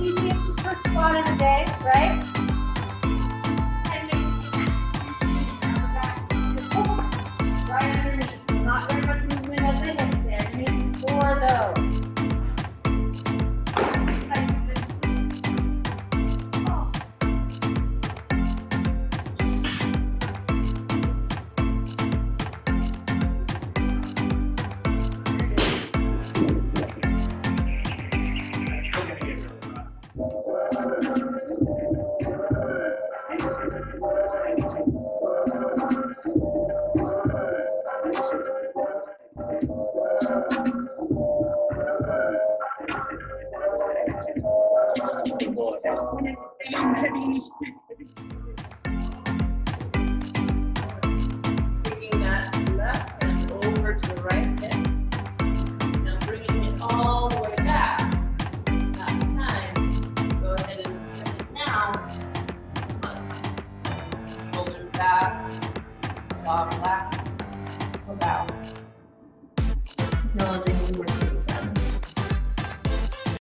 easiest first squat in a day, right? Right underneath. Not very much movement as it hits there. You need 4 of those. Taking that left hand over to the right hip. Now bringing it all the way back. That time, go ahead and set it down. Hold it back. Bob back. Hold out. Acknowledging one more